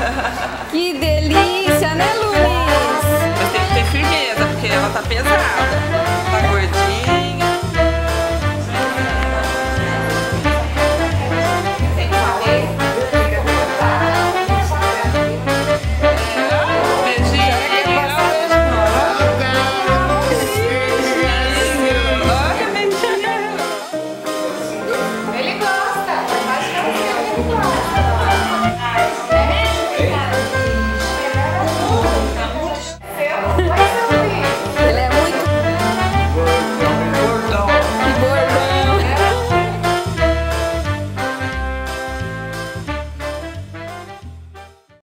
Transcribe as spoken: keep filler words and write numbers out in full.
Que delícia, né, Luiz? Mas tem que ter firmeza, porque ela tá pesada.